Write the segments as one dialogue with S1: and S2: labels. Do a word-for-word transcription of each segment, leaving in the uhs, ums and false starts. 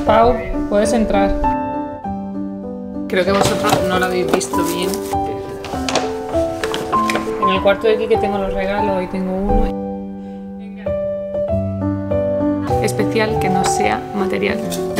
S1: Pau, puedes entrar. Creo que vosotros no lo habéis visto bien. En el cuarto de aquí que tengo los regalos, hoy tengo uno. Especial que no sea material.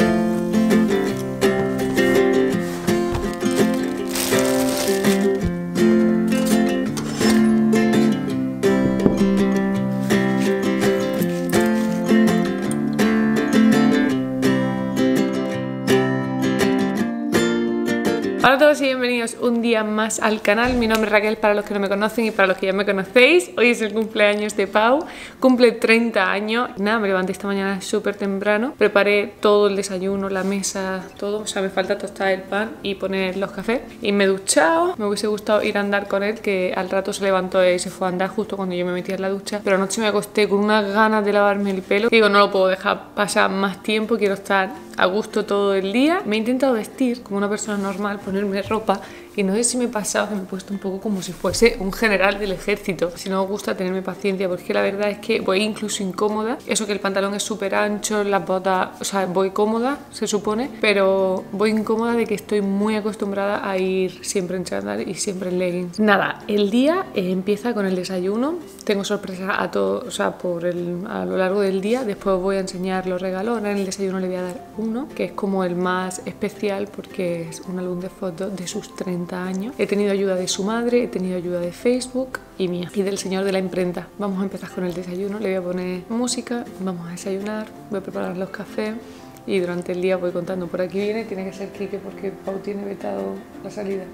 S1: Hola a todos y bienvenidos un día más al canal. Mi nombre es Raquel para los que no me conocen y para los que ya me conocéis. Hoy es el cumpleaños de Pau, cumple treinta años. Nada, me levanté esta mañana súper temprano, preparé todo el desayuno, la mesa, todo. O sea, me falta tostar el pan y poner los cafés. Y me he duchado, me hubiese gustado ir a andar con él, que al rato se levantó y se fue a andar justo cuando yo me metí en la ducha. Pero anoche me acosté con unas ganas de lavarme el pelo. Digo, no lo puedo dejar pasar más tiempo, quiero estar a gusto todo el día. Me he intentado vestir como una persona normal, ponerme ropa, y no sé si me he pasado que me he puesto un poco como si fuese un general del ejército. Si no os gusta, tenerme paciencia, porque la verdad es que voy incluso incómoda. Eso que el pantalón es súper ancho, las botas, o sea, voy cómoda, se supone, pero voy incómoda de que estoy muy acostumbrada a ir siempre en chándal y siempre en leggings. Nada, el día eh, empieza con el desayuno. Tengo sorpresa a todo, o sea, por el, a lo largo del día. Después os voy a enseñar los regalos. Ahora en el desayuno le voy a dar uno, que es como el más especial porque es un álbum de fotos de sus treinta años. He tenido ayuda de su madre, he tenido ayuda de Facebook y mía, y del señor de la imprenta. Vamos a empezar con el desayuno. Le voy a poner música, vamos a desayunar, voy a preparar los cafés y durante el día voy contando. Por aquí viene, tiene que ser Quique porque Pau tiene vetado la salida.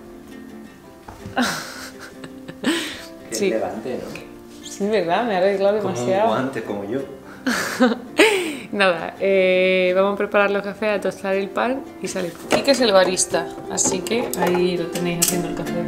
S1: Sí.
S2: Levante, ¿no?
S1: Sí, verdad, me ha arreglado demasiado.
S2: Como un guante, como yo.
S1: Nada, eh, vamos a preparar los cafés, a tostar el pan y salir. Quique es el barista, así que ahí lo tenéis haciendo el café.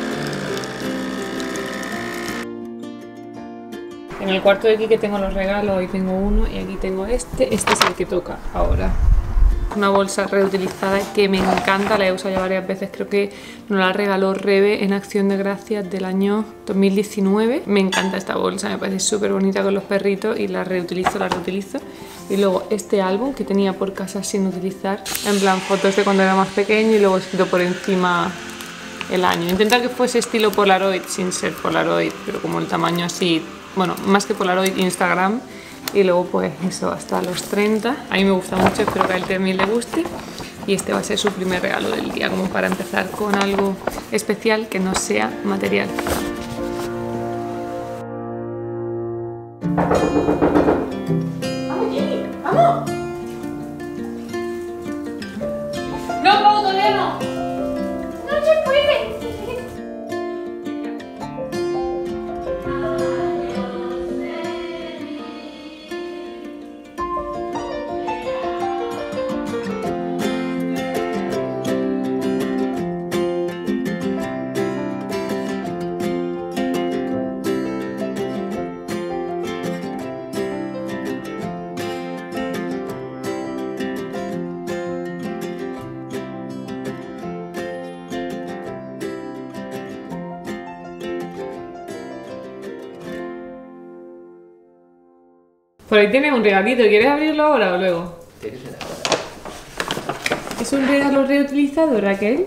S1: En el cuarto de Quique tengo los regalos, hoy tengo uno y aquí tengo este. Este es el que toca ahora. Una bolsa reutilizada que me encanta, la he usado ya varias veces, creo que nos la regaló Rebe en Acción de Gracias del año dos mil diecinueve. Me encanta esta bolsa, me parece súper bonita con los perritos y la reutilizo, la reutilizo. Y luego este álbum que tenía por casa sin utilizar, en plan fotos de cuando era más pequeño y luego escrito por encima el año. Intentar que fuese estilo Polaroid sin ser Polaroid, pero como el tamaño así, bueno, más que Polaroid, Instagram. Y luego pues eso, hasta los treinta. A mí me gusta mucho, espero que a él también le guste. Y este va a ser su primer regalo del día, como para empezar con algo especial que no sea material. ¡Vamos, Jenny! ¡Vamos! ¡No, Pau, todavía no! ¡No se puede! Por ahí tienes un regalito, ¿quieres abrirlo ahora o luego? ¿Es un regalo reutilizado, Raquel?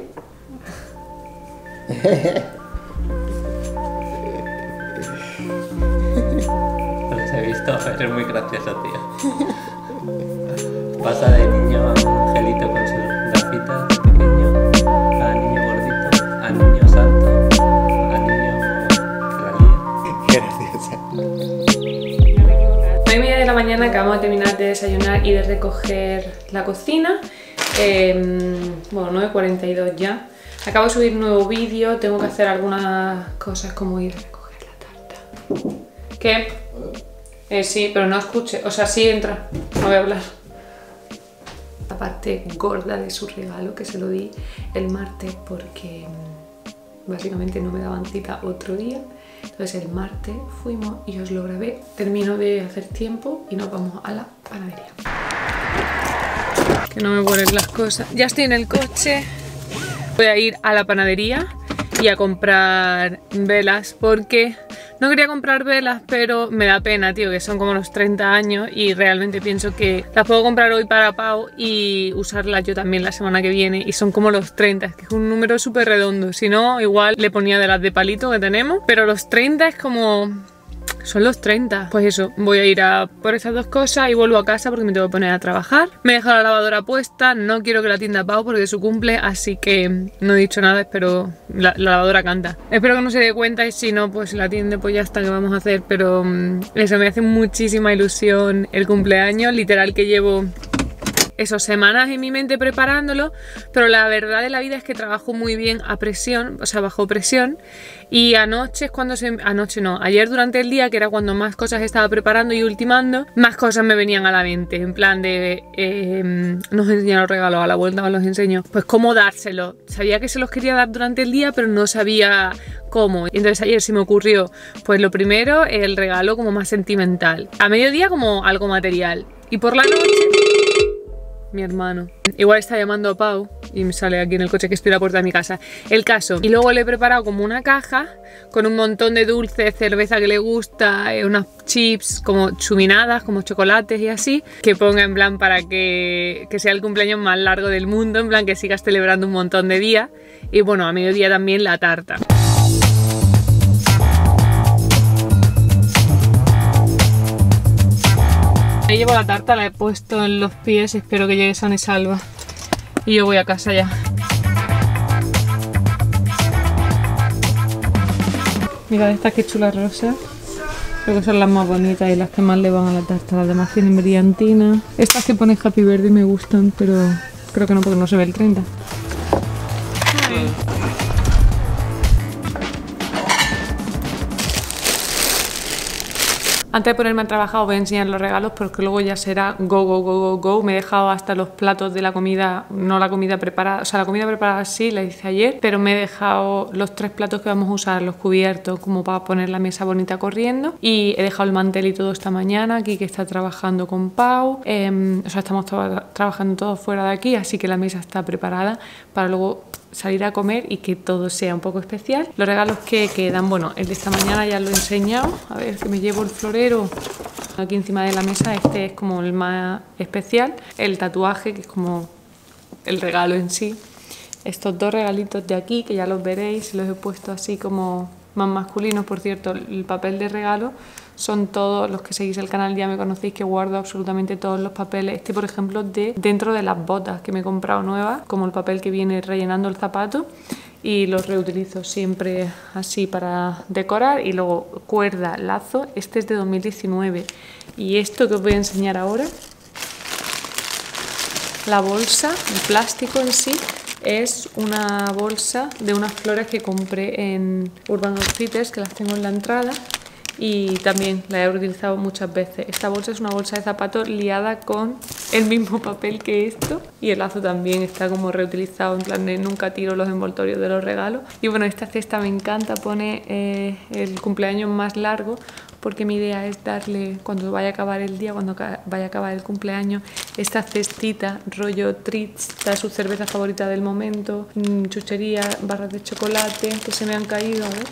S2: Los he visto, eres muy gracioso, tío. Pasa de niño angelito con sus gafitas pequeño, a niño gordito, a niño santo, a niño que la lía. Graciosa.
S1: nueve y media de la mañana acabamos de terminar de desayunar y de recoger la cocina. Eh, bueno, nueve cuarenta y dos ya. Acabo de subir un nuevo vídeo, tengo que hacer algunas cosas como ir a recoger la tarta. ¿Qué? Eh, sí, pero no escuche, o sea, sí entra, no voy a hablar. La parte gorda de su regalo, que se lo di el martes porque básicamente no me daban cita otro día. Entonces el martes fuimos y os lo grabé. Termino de hacer tiempo y nos vamos a la panadería. Que no me ponen las cosas. Ya estoy en el coche. Voy a ir a la panadería y a comprar velas porque No quería comprar velas, pero me da pena, tío, que son como los treinta años y realmente pienso que las puedo comprar hoy para Pau y usarlas yo también la semana que viene, y son como los treinta, es que es un número súper redondo. Si no, igual le ponía de las de palito que tenemos, pero los treinta es como... son los treinta. Pues eso, voy a ir a por esas dos cosas y vuelvo a casa porque me tengo que poner a trabajar. Me he dejado la lavadora puesta, no quiero que la tienda Pau porque es su cumple, así que no he dicho nada, espero... La, la lavadora canta. Espero que no se dé cuenta y si no, pues la tienda pues ya está, que vamos a hacer. Pero um, eso, me hace muchísima ilusión el cumpleaños, literal que llevo... esas semanas en mi mente preparándolo, pero la verdad de la vida es que trabajo muy bien a presión, o sea, bajo presión, y anoche es cuando se... anoche no, ayer durante el día, que era cuando más cosas estaba preparando y ultimando, más cosas me venían a la mente, en plan de... Eh, nos enseñan los regalos, a la vuelta os los enseño, pues cómo dárselos. Sabía que se los quería dar durante el día, pero no sabía cómo. Y entonces ayer se me ocurrió, pues lo primero, el regalo como más sentimental. A mediodía como algo material. Y por la noche... mi hermano. Igual está llamando a Pau y me sale aquí en el coche que estoy a la puerta de mi casa. El caso. Y luego le he preparado como una caja con un montón de dulces, cerveza que le gusta, eh, unas chips como chuminadas, como chocolates y así, que ponga en plan para que, que sea el cumpleaños más largo del mundo, en plan que sigas celebrando un montón de días. Y bueno, a mediodía también la tarta. Ahí llevo la tarta, la he puesto en los pies, espero que llegue sana y salva. Y yo voy a casa ya. Mirad estas que chulas rosas. Creo que son las más bonitas y las que más le van a la tarta. Las demás tienen brillantina. Estas que pone Happy Birthday me gustan, pero creo que no, porque no se ve el treinta. Ay. Antes de ponerme a trabajar os voy a enseñar los regalos porque luego ya será go, go, go, go, go. Me he dejado hasta los platos de la comida, no la comida preparada, o sea, la comida preparada sí, la hice ayer, pero me he dejado los tres platos que vamos a usar, los cubiertos, como para poner la mesa bonita corriendo. Y he dejado el mantel y todo esta mañana, aquí que está trabajando con Pau. Eh, o sea, estamos trabajando todos fuera de aquí, así que la mesa está preparada para luego salir a comer y que todo sea un poco especial. Los regalos que quedan, bueno, el de esta mañana ya lo he enseñado. A ver, que me llevo el florero aquí encima de la mesa. Este es como el más especial. El tatuaje, que es como el regalo en sí. Estos dos regalitos de aquí, que ya los veréis, los he puesto así como más masculinos. Por cierto, el papel de regalo son todos los que seguís el canal, ya me conocéis que guardo absolutamente todos los papeles. Este, por ejemplo, de dentro de las botas que me he comprado nuevas, como el papel que viene rellenando el zapato, y los reutilizo siempre así para decorar. Y luego cuerda, lazo, este es de dos mil diecinueve. Y esto que os voy a enseñar ahora, la bolsa, el plástico en sí, es una bolsa de unas flores que compré en Urban Outfitters, que las tengo en la entrada. Y también la he utilizado muchas veces. Esta bolsa es una bolsa de zapatos liada con el mismo papel que esto, y el lazo también está como reutilizado, en plan de nunca tiro los envoltorios de los regalos. Y bueno, esta cesta me encanta, pone eh, el cumpleaños más largo, porque mi idea es darle, cuando vaya a acabar el día, cuando vaya a acabar el cumpleaños, esta cestita rollo treats, da su cerveza favorita del momento, chuchería, barras de chocolate que se me han caído, a ver.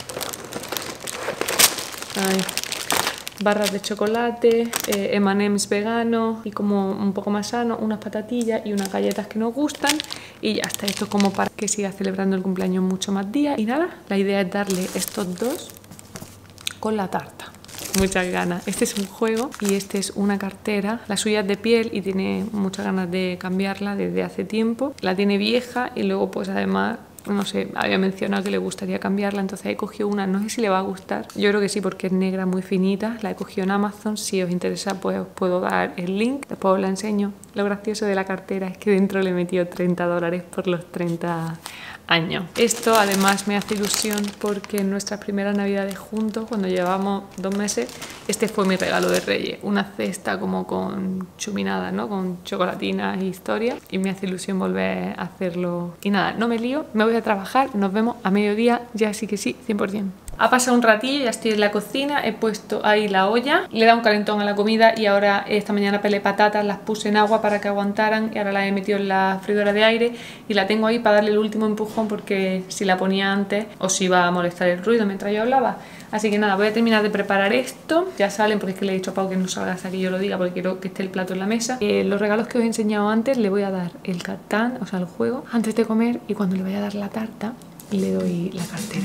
S1: Ay, barras de chocolate, eh, eme and eme's vegano y como un poco más sano, unas patatillas y unas galletas que nos gustan, y ya está. Esto como para que siga celebrando el cumpleaños mucho más días. Y nada, la idea es darle estos dos con la tarta. Muchas ganas. Este es un juego y este es una cartera. La suya es de piel y tiene muchas ganas de cambiarla desde hace tiempo. La tiene vieja y luego pues además, no sé, había mencionado que le gustaría cambiarla, entonces he cogido una, no sé si le va a gustar, yo creo que sí porque es negra, muy finita, la he cogido en Amazon. Si os interesa pues os puedo dar el link, después os la enseño. Lo gracioso de la cartera es que dentro le he metido treinta dólares por los treinta años. Esto además me hace ilusión porque en nuestras primeras navidades juntos, cuando llevamos dos meses, este fue mi regalo de Reyes, una cesta como con chuminadas, ¿no? Con chocolatinas e historias, y me hace ilusión volver a hacerlo. Y nada, no me lío, me voy a trabajar, nos vemos a mediodía, ya sí que sí, cien por cien. Ha pasado un ratillo, ya estoy en la cocina, he puesto ahí la olla, le he dado un calentón a la comida y ahora esta mañana pelé patatas, las puse en agua para que aguantaran y ahora las he metido en la freidora de aire y la tengo ahí para darle el último empujón porque si la ponía antes os iba a molestar el ruido mientras yo hablaba. Así que nada, voy a terminar de preparar esto. Ya salen porque es que le he dicho a Pau que no salga hasta que yo lo diga porque quiero que esté el plato en la mesa. Eh, los regalos que os he enseñado antes le voy a dar el Catán, o sea el juego, antes de comer y cuando le vaya a dar la tarta le doy la cartera.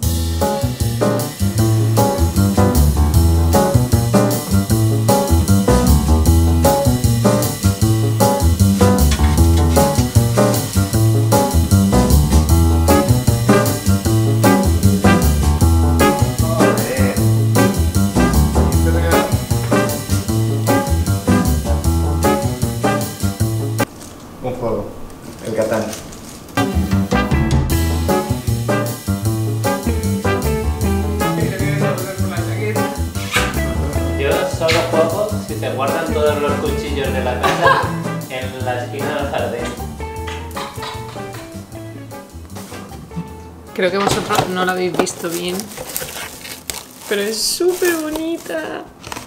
S3: Un juego, el Catán.
S2: Yo solo juego si se guardan todos los cuchillos de la casa en la esquina del jardín.
S1: Creo que vosotros no la habéis visto bien, pero es súper bonita.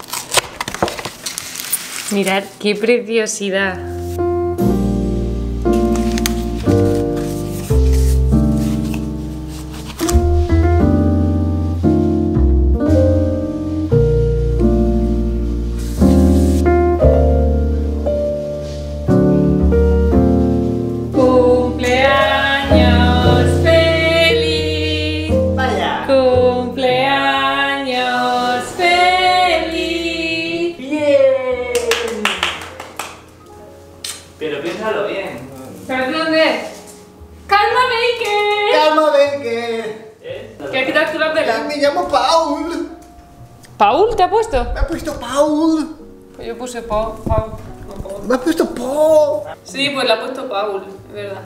S1: Mirad qué preciosidad.
S2: Pero piénsalo bien.
S1: ¿Sabes dónde es? ¡Calma, Baker!
S3: ¡Calma, Baker!
S2: ¿Eh?
S1: ¿Quieres quitar tú las velas?
S3: Me llamo Paul.
S1: ¿Paul te ha puesto?
S3: Me ha puesto Paul.
S1: Pues yo puse Paul. Paul. No, Paul.
S3: Me ha puesto Paul.
S1: Sí, pues le ha puesto Paul, es verdad.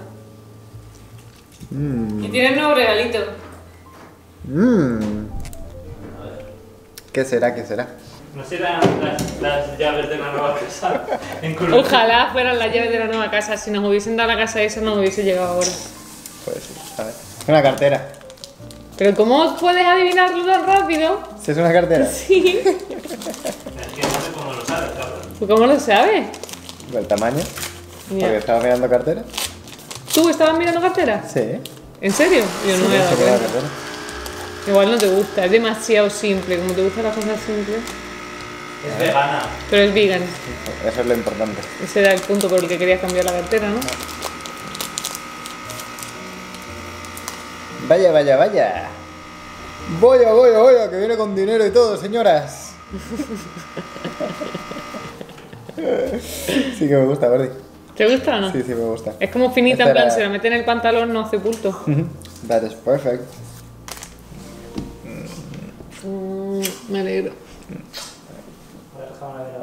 S3: Mmm.
S1: Y tiene un nuevo regalito.
S3: Mmm. ¿Qué será? ¿Qué será?
S2: ¿No serán las, las llaves de la nueva casa? En Colombia.
S1: Ojalá fueran las llaves de la nueva casa. Si nos hubiesen dado la casa esa, no hubiese llegado ahora.
S3: Pues sí, a ver. Es una cartera.
S1: Pero ¿cómo puedes adivinarlo tan rápido?
S3: ¿Si es una cartera?
S1: Sí.
S2: Es que no sé cómo lo sabes, cabrón.
S1: ¿Tú cómo lo sabes?
S3: ¿El tamaño?
S1: Mira.
S3: Porque estaba mirando cartera.
S1: ¿Tú estabas mirando cartera?
S3: Sí.
S1: ¿En serio? Yo no
S3: Sí,
S1: me he dado
S3: se queda la
S1: cuenta.
S3: cartera.
S1: Igual no te gusta, es demasiado simple. Como te gustan las cosas simples.
S2: Es vegana.
S1: Pero es vegan.
S3: Eso es lo importante.
S1: Ese era el punto por el que querías cambiar la cartera, ¿no?
S3: Vaya, vaya, vaya. Vaya, vaya, vaya, que viene con dinero y todo, señoras. Sí que me gusta, Gordy.
S1: ¿Te gusta o no?
S3: Sí, sí, me gusta.
S1: Es como finita,
S3: Esta
S1: en plan,
S3: era-
S1: se la mete en el pantalón, no hace bulto.
S3: That is perfect.
S1: Mm, me alegro.
S2: Voy a dejar una vela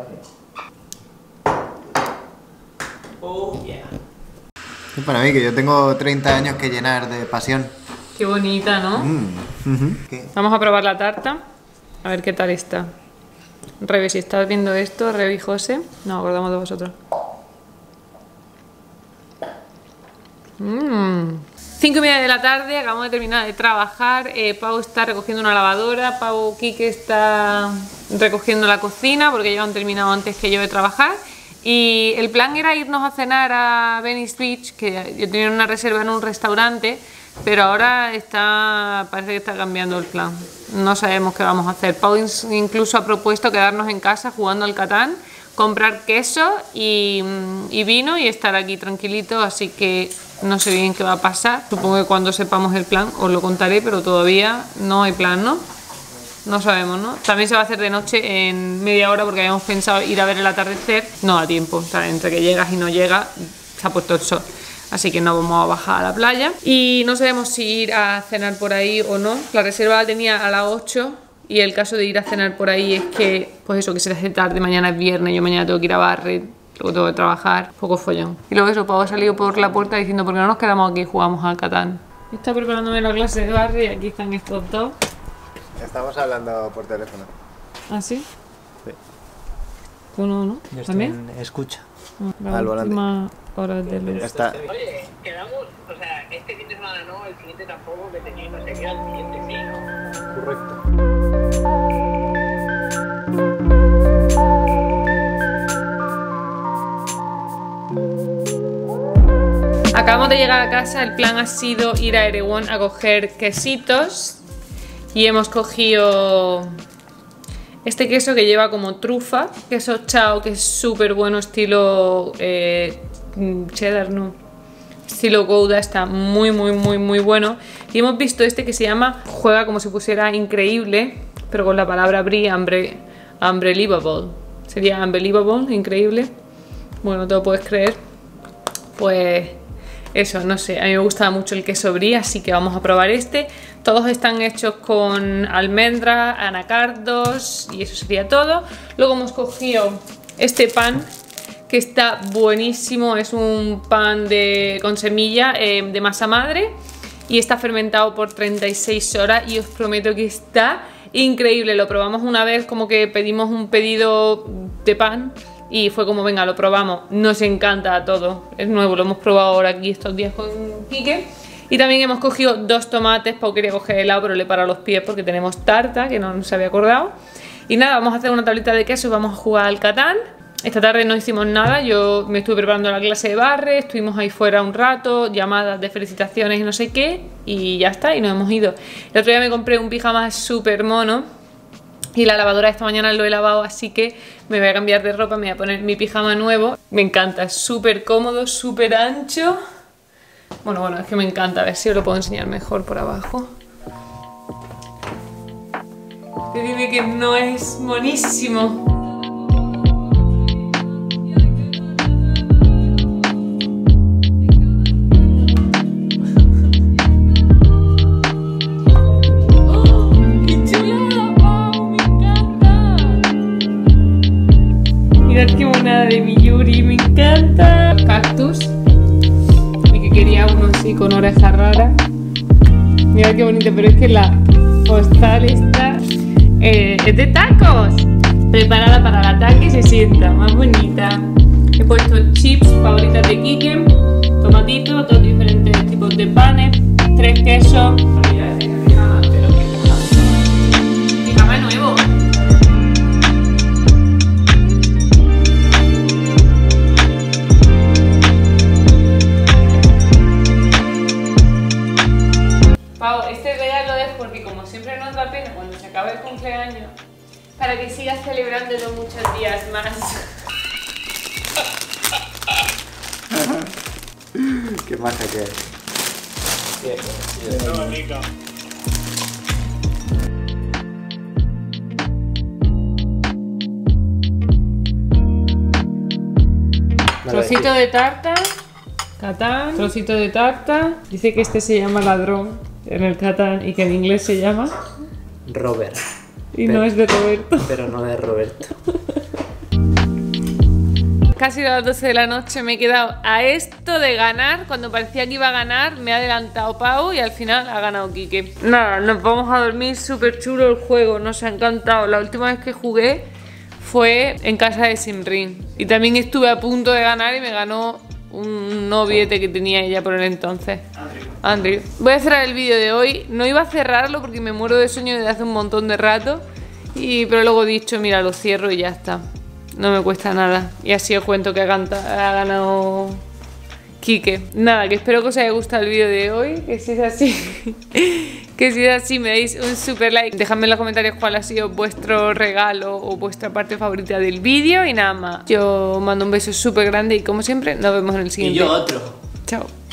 S2: aquí. Oh, yeah.
S3: Y para mí, que yo tengo treinta años que llenar de pasión.
S1: Qué bonita, ¿no?
S3: Mm. Ujú. ¿Qué?
S1: Vamos a probar la tarta. A ver qué tal está. Rebe, si estás viendo esto, Rebe y José, nos acordamos de vosotros. Mmm. Cinco y media de la tarde, acabamos de terminar de trabajar. eh, Pau está recogiendo una lavadora, Pau Quique está recogiendo la cocina porque ya han terminado antes que yo de trabajar. Y el plan era irnos a cenar a Venice Beach, que yo tenía una reserva en un restaurante, pero ahora está, parece que está cambiando el plan. No sabemos qué vamos a hacer. Pau incluso ha propuesto quedarnos en casa jugando al Catán, comprar queso y, y vino y estar aquí tranquilito, así que no sé bien qué va a pasar. Supongo que cuando sepamos el plan os lo contaré, pero todavía no hay plan, ¿no? No sabemos, ¿no? También se va a hacer de noche en media hora porque habíamos pensado ir a ver el atardecer. No da tiempo, o sea, entre que llegas y no llegas se ha puesto el sol. Así que no vamos a bajar a la playa. Y no sabemos si ir a cenar por ahí o no. La reserva la tenía a las ocho y el caso de ir a cenar por ahí es que, pues eso, que se le hace tarde, mañana es viernes, yo mañana tengo que ir a Barret, luego tengo que trabajar, poco follón. Y luego eso, Pau ha salido por la puerta diciendo, ¿por qué no nos quedamos aquí y jugamos al Catán? Está preparándome la clase de Barret y aquí están estos dos.
S3: Estamos hablando por teléfono.
S1: ¿Ah, sí?
S3: Sí.
S1: ¿Tú no, no?
S2: Yo estoy
S1: ¿También?
S2: en escucha.
S1: Ah, la
S3: Al volante.
S1: última hora de luz.
S3: Está.
S4: Oye, quedamos, o sea, este fin de semana semana no, el siguiente tampoco, que tenía no sé qué, el siguiente sí, ¿no?
S3: Correcto.
S1: Acabamos de llegar a casa, el plan ha sido ir a Erewhon a coger quesitos y hemos cogido este queso que lleva como trufa, queso Chao, que es súper bueno, estilo eh, cheddar, no, estilo Gouda, está muy muy muy muy bueno. Y hemos visto este que se llama, juega como si pusiera increíble, pero con la palabra brie, unbre, unbelievable, sería unbelievable, increíble, bueno, no te lo puedes creer. Pues eso, no sé, a mí me gusta mucho el queso brie, así que vamos a probar este. Todos están hechos con almendras, anacardos y eso sería todo. Luego hemos cogido este pan que está buenísimo, es un pan de, con semilla eh, de masa madre y está fermentado por treinta y seis horas y os prometo que está increíble. Lo probamos una vez, como que pedimos un pedido de pan y fue como, venga, lo probamos, nos encanta a todos, es nuevo, lo hemos probado ahora aquí estos días con Quique. Y también hemos cogido dos tomates, Pau quería coger helado pero le he parado los pies porque tenemos tarta, que no se había acordado. Y nada, vamos a hacer una tablita de queso y vamos a jugar al Catán. Esta tarde no hicimos nada, yo me estuve preparando la clase de barre, estuvimos ahí fuera un rato, llamadas de felicitaciones y no sé qué, y ya está, y nos hemos ido. El otro día me compré un pijama súper mono, y la lavadora esta mañana lo he lavado, así que me voy a cambiar de ropa, me voy a poner mi pijama nuevo. Me encanta, es súper cómodo, súper ancho. Bueno, bueno, es que me encanta, a ver si os lo puedo enseñar mejor por abajo. Te dime que no es monísimo. Mirad qué monada de mi Yuri, me encanta. Cactus. Y que quería uno así con oreja rara. Mirad qué bonito, pero es que la postal esta eh, es de tacos. Preparada para el ataque, se sienta más bonita. He puesto chips favoritas de Quique, tomatitos, dos diferentes tipos de panes, tres quesos. Pijama nuevo. Este regalo es porque como siempre nos da pena cuando se acaba el cumpleaños, para que sigas celebrándolo muchos días más.
S3: Qué maja que es.
S2: Qué bonito.
S1: Trocito de tarta, Catán, trocito de tarta. Dice que este se llama ladrón en el Catán y que en inglés se llama
S2: Robert.
S1: y
S2: pero,
S1: no es de Roberto.
S2: Pero no de Roberto.
S1: Casi a las doce de la noche me he quedado a esto de ganar. Cuando parecía que iba a ganar me ha adelantado Pau y al final ha ganado Quique. Nada, nos vamos a dormir, súper chulo el juego, nos ha encantado. La última vez que jugué fue en casa de Simrin y también estuve a punto de ganar y me ganó un noviete que tenía ella por el entonces, Andrew. Voy a cerrar el vídeo de hoy. No iba a cerrarlo porque me muero de sueño desde hace un montón de rato y, pero luego he dicho, mira, lo cierro y ya está. No me cuesta nada. Y así os cuento que ha, canta, ha ganado Quique. Nada, que espero que os haya gustado el vídeo de hoy. Que si es así, que si es así me deis un super like. Dejadme en los comentarios cuál ha sido vuestro regalo o vuestra parte favorita del vídeo. Y nada más, yo mando un beso súper grande y como siempre nos vemos en el siguiente.
S2: Y yo otro.
S1: Chao.